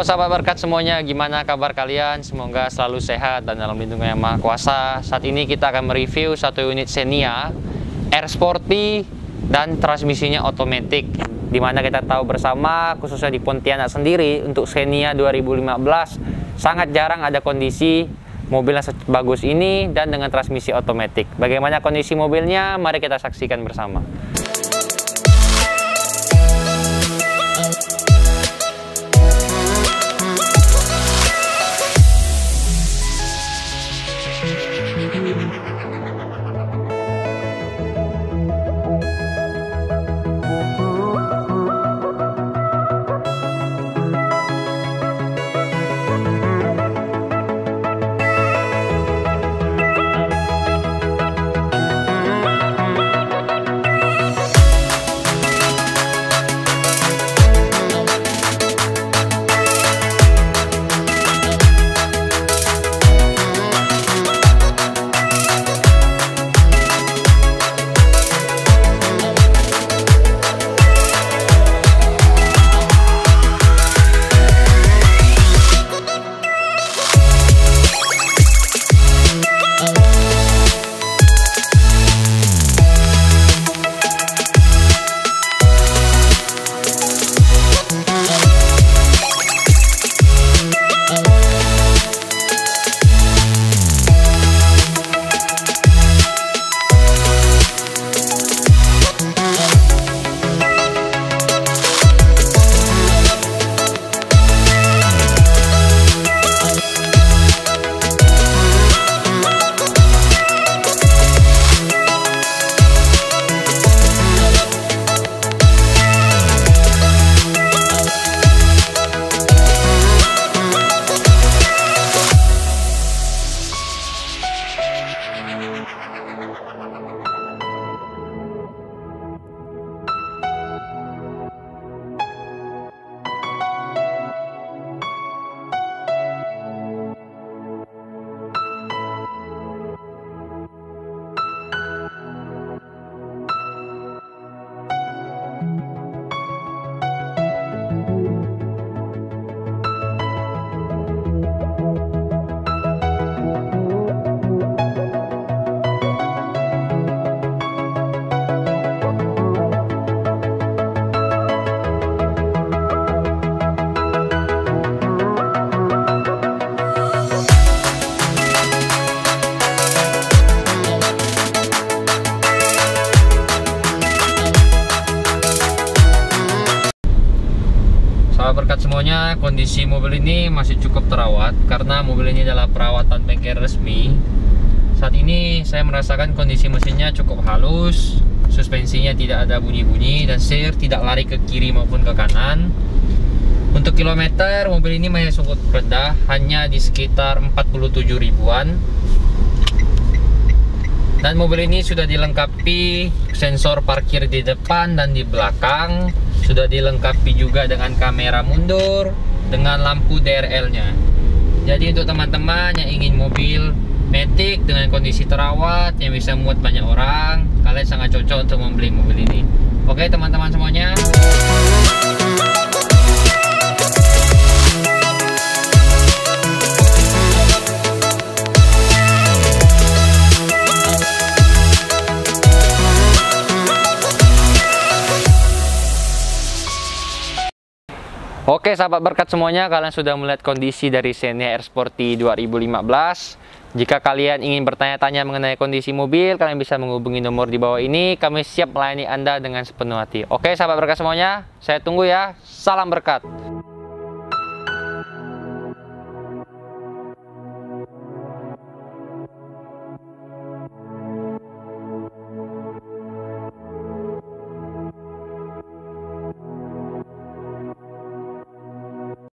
Halo sahabat berkat semuanya, gimana kabar kalian? Semoga selalu sehat dan dalam lindungan Yang Maha Kuasa. Saat ini kita akan mereview satu unit Xenia R Sporty dan transmisinya otomatis. Dimana kita tahu bersama, khususnya di Pontianak sendiri, untuk Xenia 2015 sangat jarang ada kondisi mobil yang sebagus ini dan dengan transmisi otomatis. Bagaimana kondisi mobilnya? Mari kita saksikan bersama. Berkat semuanya, kondisi mobil ini masih cukup terawat karena mobil ini adalah perawatan bengkel resmi. Saat ini saya merasakan kondisi mesinnya cukup halus, suspensinya tidak ada bunyi-bunyi dan setir tidak lari ke kiri maupun ke kanan. Untuk kilometer, mobil ini masih cukup rendah, hanya di sekitar 47 ribuan. Dan mobil ini sudah dilengkapi sensor parkir di depan dan di belakang. Sudah dilengkapi juga dengan kamera mundur, dengan lampu DRL-nya. Jadi untuk teman-teman yang ingin mobil matic dengan kondisi terawat yang bisa muat banyak orang, kalian sangat cocok untuk membeli mobil ini. Oke teman-teman semuanya. Oke sahabat berkat semuanya, kalian sudah melihat kondisi dari Xenia R Sporty 2015. Jika kalian ingin bertanya-tanya mengenai kondisi mobil, kalian bisa menghubungi nomor di bawah ini. Kami siap melayani Anda dengan sepenuh hati. Oke sahabat berkat semuanya, saya tunggu ya. Salam berkat.